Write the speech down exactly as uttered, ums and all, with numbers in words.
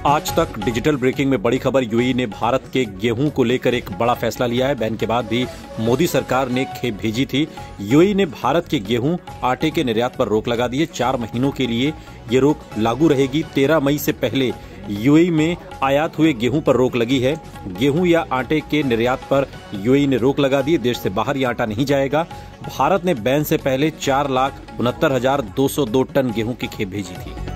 आज तक digital breaking में बड़ी खबर, यूएई ने भारत के गेहूं को लेकर एक बड़ा फैसला लिया है। बैन के बाद भी मोदी सरकार ने खेप भेजी थी। यूएई ने भारत के गेहूं, आटे के निर्यात पर रोक लगा दी है। चार महीनों के लिए ये रोक लागू रहेगी। तेरह मई से पहले यूएई में आयात हुए गेहूं पर रोक लगी है। गेहूं या आटे के निर्यात पर यूएई ने रोक लगा दी। देश से बाहर ये आटा नहीं जाएगा। भारत ने बैन से पहले चार लाख उनहत्तर हजार दो सौ दो टन गेहूं की खेप भेजी थी।